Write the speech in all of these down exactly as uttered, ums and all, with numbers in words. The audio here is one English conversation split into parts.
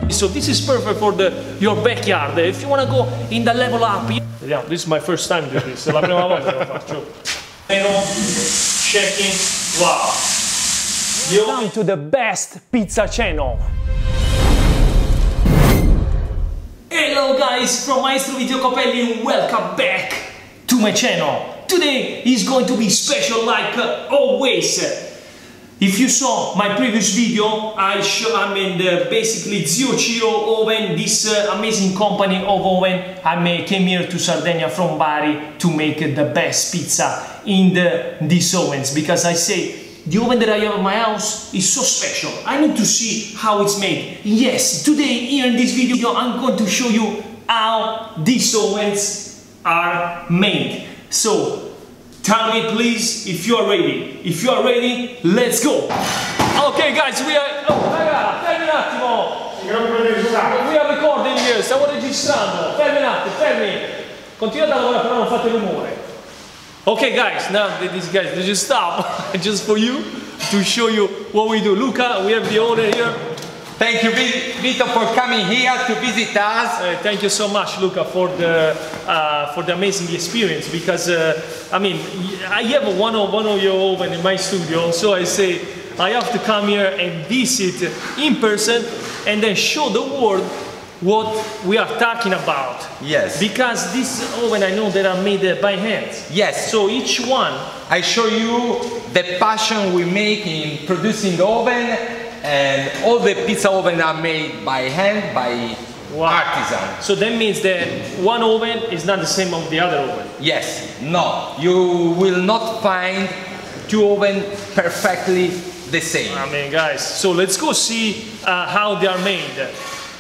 So this is perfect for the, your backyard. If you want to go in the level up. Yeah, this is my first time doing this. È la prima volta che lo faccio. Checking. Wow. Welcome to the best pizza channel. Hello guys, from Maestro Vittorio Copelli and welcome back to my channel. Today is going to be special like uh, always. If you saw my previous video, I show, I mean the basically Zio Ciro oven, this uh, amazing company of oven. I may, came here to Sardinia from Bari to make the best pizza in the, these ovens, because I say the oven that I have in my house is so special. I need to see how it's made. Yes, today here in this video I'm going to show you how these ovens are made. So tell me please if you are ready. If you are ready, let's go! Okay guys, we are... Oh, raga, fermi un attimo! We are recording here, stiamo registrando. Fermi un attimo, fermi! Continuate a lavorare, però non fate rumore. Okay guys, now these guys, they just stop. Just for you, to show you what we do. Luca, we have the owner here. Thank you, Vito, for coming here to visit us. Uh, thank you so much, Luca, for the uh, for the amazing experience. Because uh, I mean, I have one of one of your oven in my studio, so I say I have to come here and visit in person, and then show the world what we are talking about. Yes. Because this oven, I know that are made uh, by hand. Yes. So each one. I show you the passion we make in producing the oven. And all the pizza ovens are made by hand, by wow. artisan. So that means that one oven is not the same as the other oven? Yes, no. You will not find two ovens perfectly the same. I mean, guys, so let's go see uh, how they are made.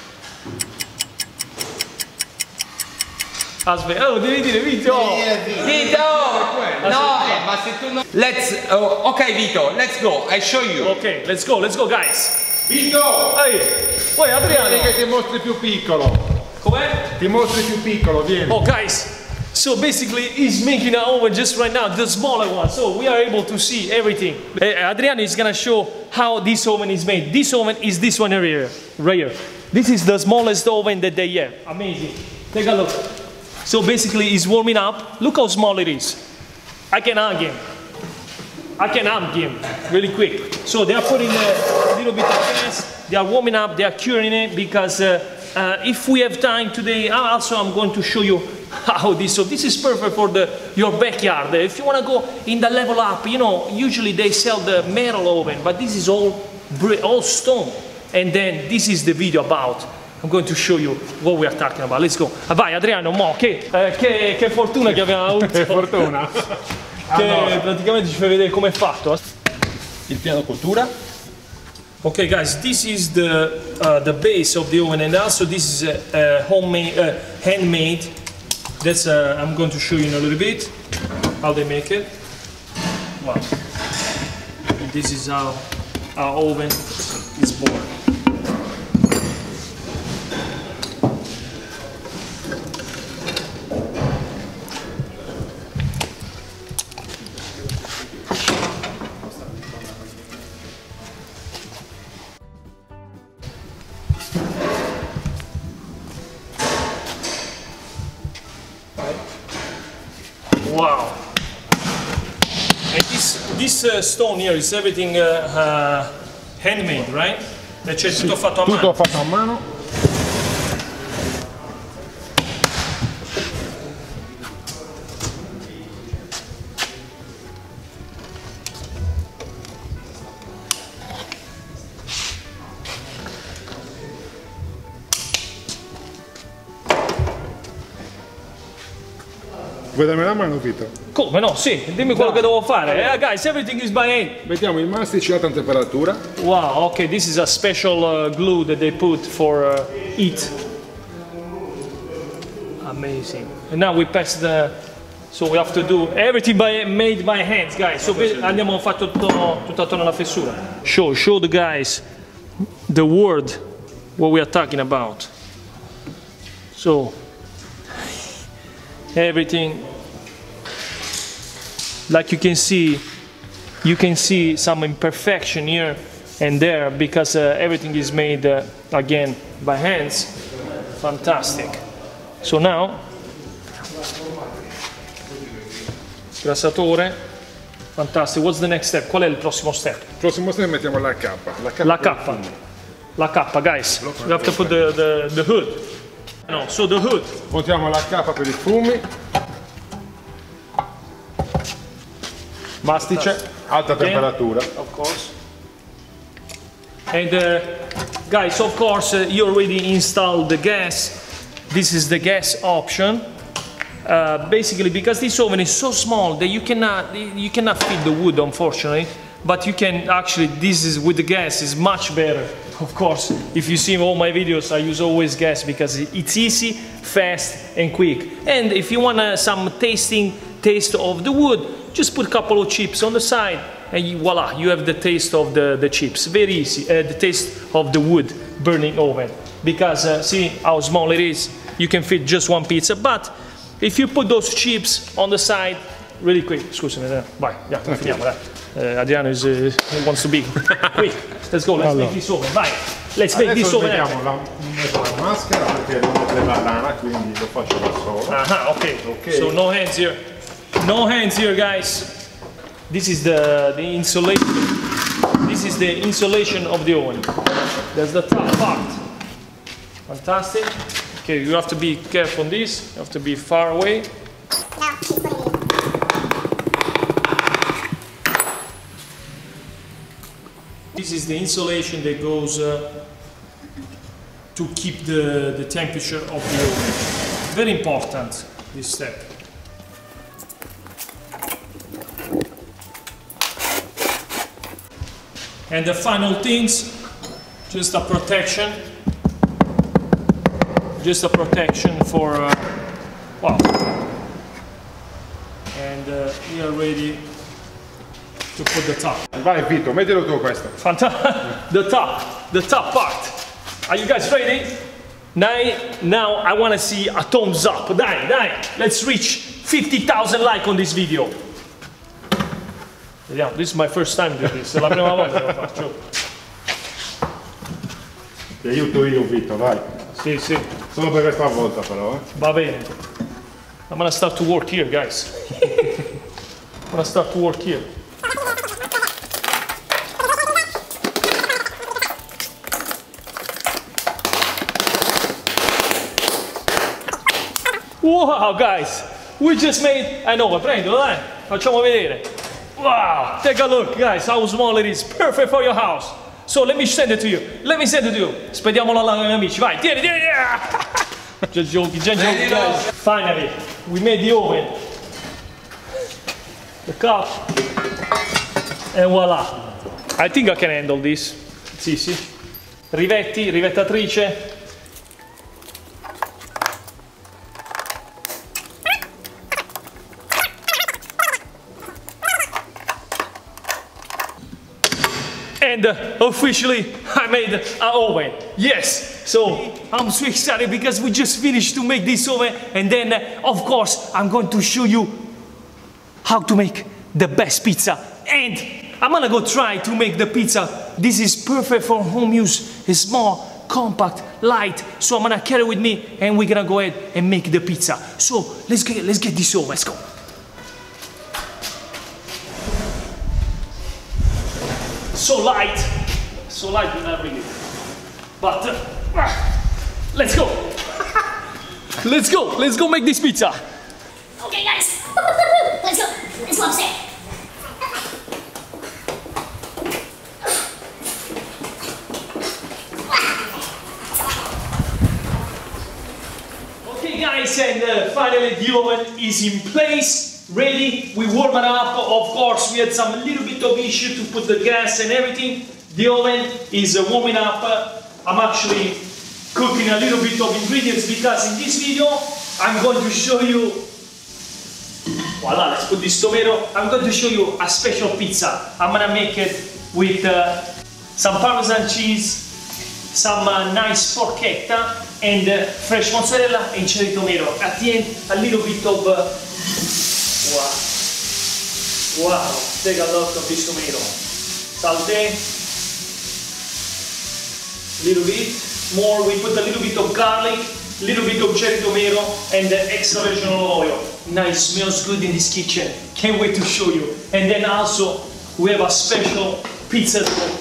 Aspetta, oh, devi dire Vito! Vito! No, ma se tu non... Let's... Oh, ok Vito, let's go, I show you. Ok, let's go, let's go guys. Vito! Ehi! Poi Adriano! Vieni che ti mostri più piccolo. Com'è? Ti mostri più piccolo, vieni. Oh guys, so basically he's making an oven just right now, the smaller one, so we are able to see everything. Uh, Adriano is gonna show how this oven is made. This oven is this one here, right here. This is the smallest oven that they have. Amazing. Take a look. So basically he's warming up. Look how small it is. I can hug him. I can hug him really quick. So they are putting a little bit of gas. They are warming up. They are curing it because uh, uh, if we have time today, also I'm going to show you how this. So this is perfect for the your backyard. If you want to go in the level up, you know, usually they sell the metal oven, but this is all all stone. And then this is the video about. I'm going to show you what we are talking about. Let's go. Vai Adriano, mo, che, eh, che, che fortuna che abbiamo avuto. Che fortuna. Che allora. Praticamente ci fai vedere come è fatto. Il piano cottura. Okay guys, this is the uh, the base of the oven, and also this is uh, uh, homemade, uh, handmade. That's uh, I'm going to show you in a little bit how they make it. Wow. And this is how our oven is born. Wow! And this this uh, stone here is everything uh, uh, handmade, right? C'è tutto fatto a mano. Tutto fatto a mano. Vuoi darmi la mano, Vito? Come no? Sì, dimmi quello che devo fare. Uh, guys, everything is by hand. Mettiamo il masticino a temperatura. Wow, okay, this is a special uh, glue that they put for uh, heat. Amazing. And now we pass the... So we have to do everything by, made by hands, guys. So andiamo fatto tutto, tutto attorno alla fessura. Show, show the guys the word, what we are talking about. So... everything, like you can see, you can see some imperfection here, and there, because uh, everything is made uh, again by hands. Fantastic. So now, grassatore. Fantastic. What's the next step? Qual è il prossimo step? Il prossimo step mettiamo la K. La K. La K. La K, guys. You have to put the, the, the hood. No, so the hood. Montiamo la K per i fumi. Mastice, alta Again, temperatura. of course. And uh, guys, of course, uh, you already installed the gas. This is the gas option. Uh, basically, because this oven is so small that you cannot you cannot feed the wood, unfortunately. But you can actually, this is with the gas is much better. Of course, if you see all my videos, I use always gas because it's easy, fast, and quick. And if you want uh, some tasting taste of the wood, just put a couple of chips on the side, and you, voila, you have the taste of the the chips. Very easy. Uh, the taste of the wood burning oven. Because uh, see how small it is. You can fit just one pizza, but if you put those chips on the side, really quick, scusami, eh, vai, yeah, okay. Finiamo, dai. Uh, Adriano is, uh, wants to be quick. Let's go, let's allora. make this oven, vai. Let's make this oven. Adesso la, la maschera perché non ho della lana, quindi lo faccio da solo. Ah, okay. ok. So no hands here. No hands here, guys. This is the, the insulation. This is the insulation of the oven. That's the top part. Fantastic. Okay, you have to be careful on this. You have to be far away. This is the insulation that goes uh, to keep the, the temperature of the oven. Very important, this step. And the final things, just a protection. Just a protection for, uh, wow. And uh, we are ready to put the top. Vai Vito, mettilo tu questo. Fantastic. The top, the top part. Are you guys ready? Now, now I want to see a thumbs up. Dai, dai. Let's reach fifty thousand likes on this video. Vediamo, this is my first time doing this. È la prima volta che lo faccio. Ti aiuto io Vito, vai. Sì, sì. Solo per questa volta però, eh. Va bene. I'm gonna start to work here, guys. I'm gonna start to work here. Wow, guys, we just made. I know, prendilo, dai, facciamo vedere. Wow, take a look, guys, how small it is. Perfect for your house. So let me send it to you. Let me send it to you. Spediamolo ai miei amici. Vai, tieni, tieni. Just joking, just joking, guys. Finally, we made the oven. The cup. And voila. I think I can handle this. It's easy. Rivetti, rivettatrice. And uh, officially I made an oven. Yes, so I'm so excited because we just finished to make this oven, and then uh, of course I'm going to show you how to make the best pizza, and I'm gonna go try to make the pizza. This is perfect for home use. It's small, compact, light, so I'm gonna carry it with me and we're gonna go ahead and make the pizza. So let's get, let's get this oven, let's go. So light, so light, but not really. But uh, let's go. Let's go. Let's go make this pizza. Okay, guys. Let's go. Let's go upstairs. Okay, guys, and uh, finally the oven is in place. Ready, we warm it up. Of course, we had some little bit of issue to put the gas and everything. The oven is uh, warming up. Uh, I'm actually cooking a little bit of ingredients because in this video I'm going to show you. Voila, let's put this tomato. I'm going to show you a special pizza. I'm gonna make it with uh, some Parmesan cheese, some uh, nice porchetta, and uh, fresh mozzarella and cherry tomato. At the end, a little bit of. Uh, Wow, wow, take a look of this tomato. Salté, little bit more. We put a little bit of garlic, little bit of cherry tomato, and the extra virgin olive oil. Nice, smells good in this kitchen. Can't wait to show you. And then also we have a special pizza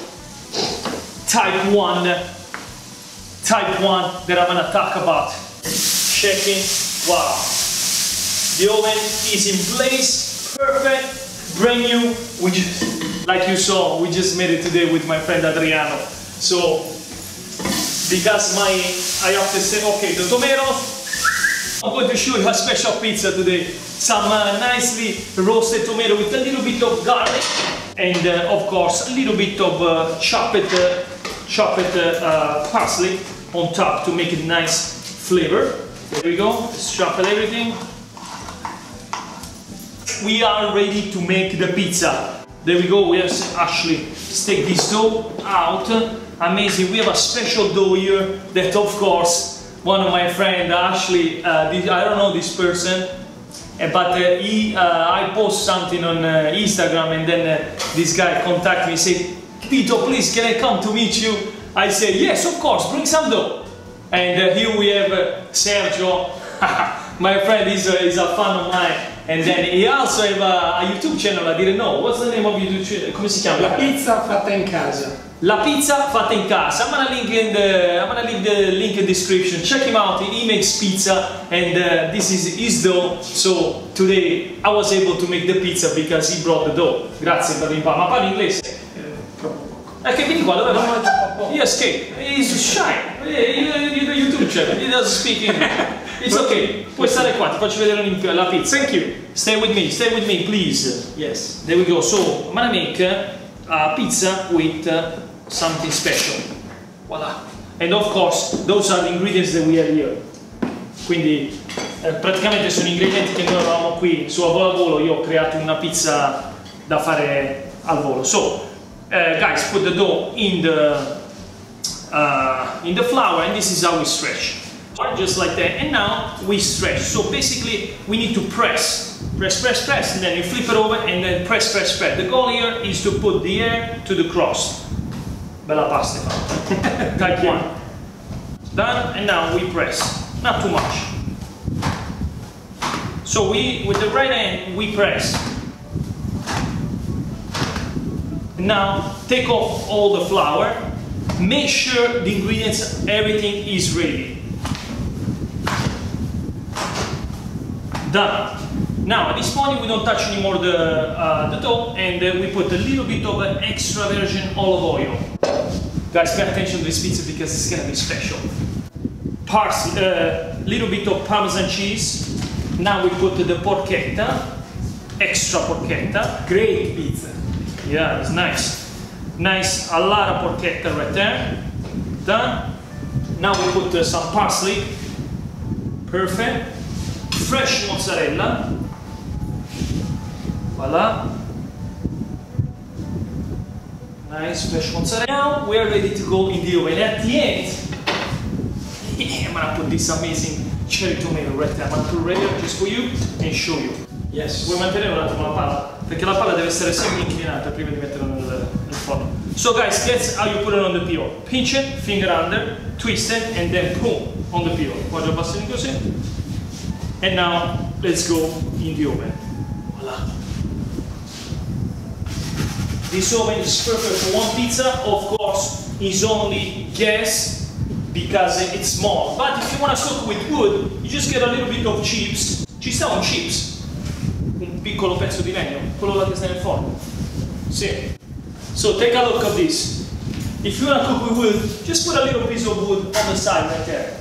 type one, type one that I'm gonna talk about. Checking, wow. The oven is in place, perfect, brand new. We just, like you saw, we just made it today with my friend Adriano. So, because my, I have to say, okay, the tomatoes, I'm going to show you a special pizza today. Some uh, nicely roasted tomato with a little bit of garlic, and uh, of course, a little bit of uh, chopped, uh, chopped uh, parsley on top to make it nice flavor. There we go, let's chop everything. We are ready to make the pizza. There we go, we have actually take this dough out. Amazing, we have a special dough here that of course one of my friends Ashley, uh, this, I don't know this person, uh, but uh, he, uh, I post something on uh, Instagram, and then uh, this guy contacted me and said, Tito, please can I come to meet you? I said, yes, of course, bring some dough. And uh, here we have uh, Sergio, my friend is a, is a fan of mine. And then he also have a, a YouTube channel, I didn't know. What's the name of YouTube channel? Come si chiama? La pizza fatta in casa. La pizza fatta in casa. I'm gonna link in the I'm gonna leave the link in the description. Check him out. He makes pizza, and uh, this is his dough. So today I was able to make the pizza because he brought the dough. Grazie per l'imparo. Ma parli inglese? Eh, che vieni qua, dove vai? He escaped. He's shy. The YouTube channel. He doesn't speak English. It's okay. Puoi stare qua, ti faccio vedere la pizza. Thank you. Stay with me, stay with me, please. Yes. There we go. So, I'm gonna make a pizza with uh, something special. Voila. And of course, those are the ingredients that we have here. Quindi, eh, praticamente sono ingredienti che noi avevamo qui su a volo a volo. Io ho creato una pizza da fare al volo. So, uh, guys, put the dough in the uh, in the flour, and this is how we stretch. Just like that, and now we stretch. So basically we need to press, press, press, press, and then you flip it over and then press, press, press. The goal here is to put the air to the crust. Bella pasta fatta. Type one. Done, and now we press. Not too much. So we, with the right hand, we press. And now take off all the flour. Make sure the ingredients, everything is ready. Done. Now at this point we don't touch anymore the, uh, the dough, and uh, we put a little bit of uh, extra virgin olive oil. Guys, pay attention to this pizza because it's gonna be special. Parsley, a uh, little bit of Parmesan cheese. Now we put the porchetta, extra porchetta. Great pizza. Yeah, it's nice. Nice, a lot of porchetta right there. Done. Now we put uh, some parsley. Perfect. Fresh mozzarella. Voila. Nice fresh mozzarella. Now we are ready to go in the oven. At the end, I'm gonna put this amazing cherry tomato right there. I'm gonna put it right just for you and show you. Yes. Vuoi mantenere un attimo la palla? Perché la palla deve essere sempre inclinata prima di metterla nel, nel forno. So guys, that's how you put it on the peel. Pinch it, finger under, twist it, and then boom, on the peel. Poggia bastoni così. And now, let's go in the oven. Voila. This oven is perfect for one pizza. Of course, it's only gas because it's small. But if you want to cook with wood, you just get a little bit of chips. Ci sta un chips. Un piccolo pezzo di legno. Quello là che sta nel forno. Sì. So take a look at this. If you want to cook with wood, just put a little piece of wood on the side right there.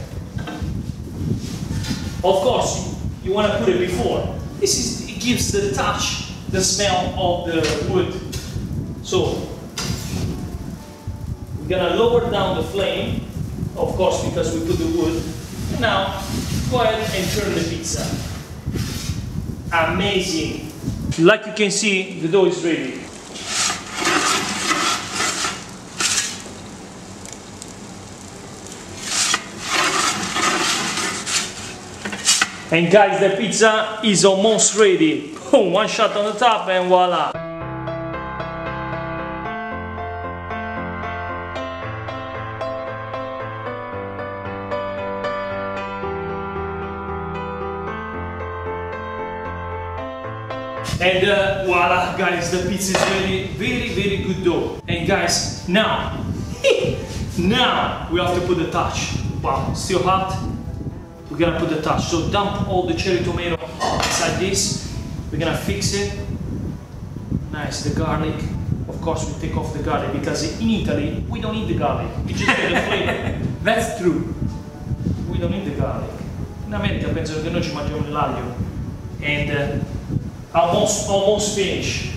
Of course, you want to put it before. This is, it gives the touch, the smell of the wood. So, we're gonna lower down the flame, of course, because we put the wood. And now, go ahead and turn the pizza. Amazing. Like you can see, the dough is ready. And guys, the pizza is almost ready. Boom, one shot on the top and voila. And uh, voila, guys, the pizza is very, very, very good dough. And guys, now, now we have to put the touch. Wow, still hot. We're gonna put the touch. So dump all the cherry tomato inside this. We're gonna fix it. Nice, the garlic. Of course, we take off the garlic because in Italy we don't need the garlic. We just get the flavor. That's true. We don't need the garlic. In America penso che noi ci mangiamo l'aglio. And uh, almost, almost finished.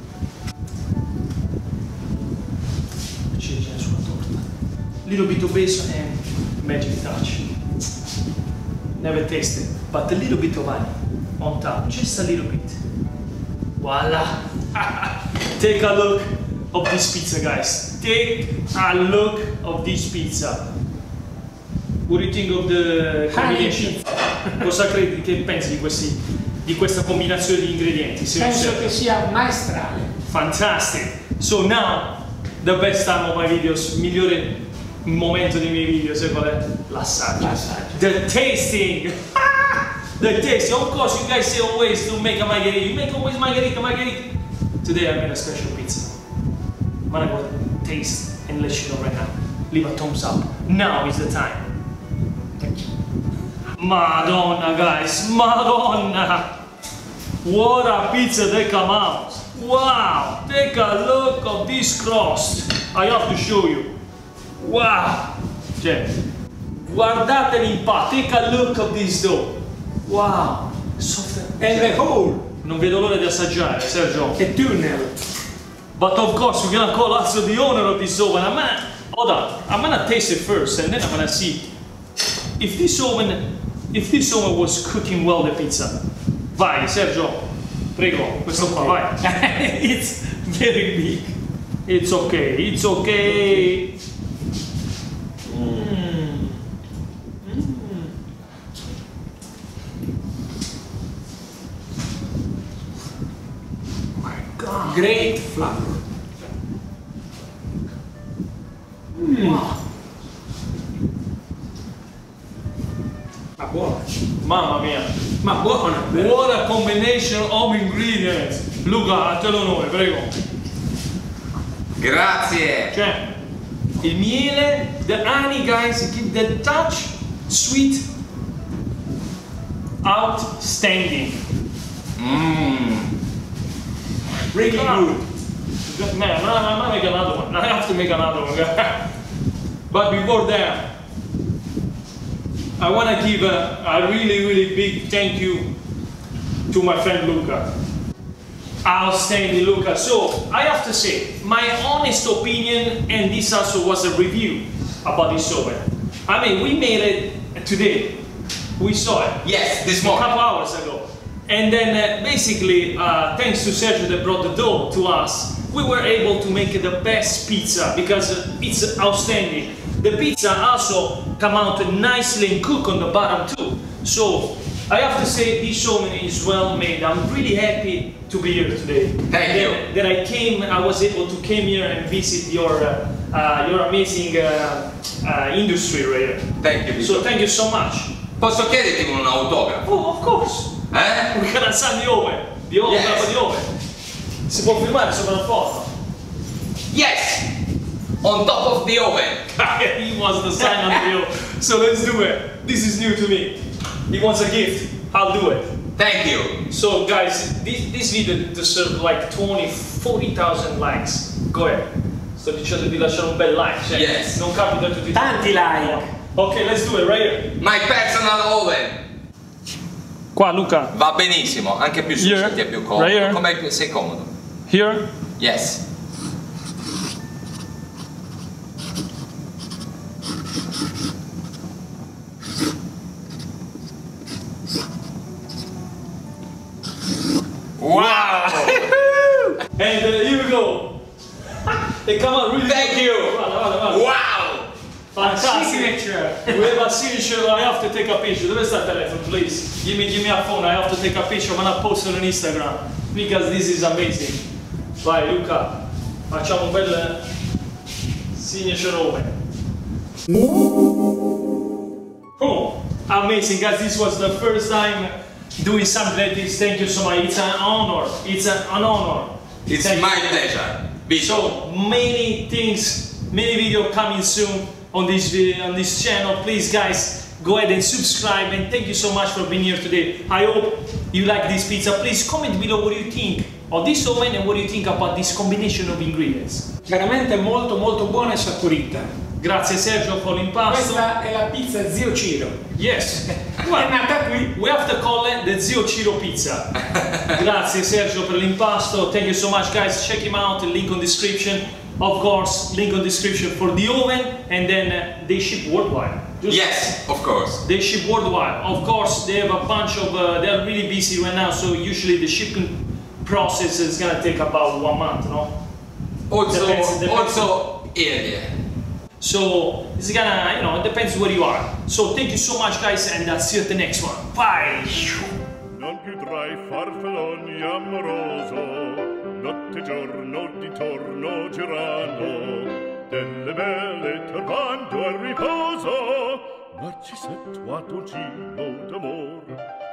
Ciliegine sulla torta. Little bit of basil and magic touch. Never tasted, but a little bit of honey on top, just a little bit. Voila! Take a look of this pizza, guys. Take a look of this pizza. What do you think of the combination? Cosa credi, che pensi di, questi, di questa combinazione di ingredienti? Se Penso che sia maestrale. Fantastic! So now, the best time of my videos, migliore momento dei miei video, sai qual è? L'assaggio. L'assaggio. The tasting! The tasting! Of course, you guys say always to make a margherita. You make always margherita, margherita. Today I made a special pizza. I'm gonna go taste and let you know right now. Leave a thumbs up. Now is the time. Thank you. Madonna, guys, Madonna! What a pizza they come out! Wow! Take a look of this crust. I have to show you. Wow! Cioè, guardate l'impatto. Take a look of this dough. Wow! Soft And the whole. Non vedo l'ora di assaggiare, Sergio. The tunnel. But of course, we're gonna call also the owner of this oven. I'm gonna, hold on, I'm gonna taste it first, and then I'm gonna see if this oven, if this oven was cooking well the pizza. Vai, Sergio, prego, questo qua, vai. It's very big. It's okay, it's okay. Mm. Mm. My God. Great flavor. Mm. Wow. Ma buona. Mamma mia. Ma buona. What a combination of ingredients. Luca, a te l'onore, prego. Grazie. Cioè, il miele, the honey, guys, give the touch, sweet, outstanding. Mmm. Really Ah. good. Man, I'm gonna make another one. I have to make another one. But before that, I want to give a, a really, really big thank you to my friend Luca. Outstanding, Luca. So, I have to say, my honest opinion, and this also was a review about this oven. I mean, we made it today. We saw it. Yes, this A morning. couple hours ago. And then uh, basically, uh, thanks to Sergio that brought the dough to us, we were able to make the best pizza because it's outstanding. The pizza also come out nicely and cook on the bottom too. So I have to say this oven is well made. I'm really happy to be here today. Thank that, you. That I came, I was able to come here and visit your uh, uh, your amazing uh, uh, industry right here. Thank you. So thank you so much. Posso chiederti un autografo? Oh, of course. Eh? We're gonna sign the oven. The oven, Yes. the oven. Si può filmare sopra la foto. Yes! On top of the oven. He wants to sign on the oven. So let's do it. This is new to me. He wants a gift. I'll do it. Thank you. So guys, this, this video deserves like twenty, forty thousand likes. Go ahead. Sto dicendo di lasciare un bel like. Cioè, Yes. Non capita a tutti. Tanti like. Ok, let's do it right here. My personal oven. Qua Luca. Va benissimo, anche più su Here. se ti è più comodo. Right here. Come sei comodo? Here. Yes. Wow! And uh, here we go. They come out really Thank good. you. Guarda, guarda, guarda. Wow! Fantastic. Signature. We have a signature. I have to take a picture. Dove sta il telephone, please? Give me, give me a phone. I have to take a picture. I'm gonna post it on Instagram because this is amazing. Vai, Luca. Facciamo un bel signature oven. Oh, amazing, guys. This was the first time doing something like this. Thank you so much. It's an honor. It's an, an honor. It's Thank my you. pleasure. Vito. So many things, many videos coming soon on this video, on this channel. Please, guys, go ahead and subscribe. And thank you so much for being here today. I hope you like this pizza. Please comment below what you think of this oven and what you think about this combination of ingredients. Veramente molto molto buona e saporita. Grazie Sergio for l'impasto. Questa è la pizza Zio Ciro. Yes. È nata qui. We have to call it the Zio Ciro pizza. Grazie Sergio per l'impasto. Thank you so much, guys. Check him out. Link on description. Of course, link on description for the oven, and then uh, they ship worldwide. Just Yes, of course. They ship worldwide. Of course, they have a bunch of. Uh, they are really busy right now, so usually the shipping process is gonna take about one month, no? Also, Depends- depends. also earlier. So it's gonna, you know, it depends where you are. So thank you so much, guys, and I'll see you at the next one. Bye. Non più tra i farfalloni amoroso, notte e giorno di torno girano, delle belle turbando al riposo, narcisetto a dolcino d'amor.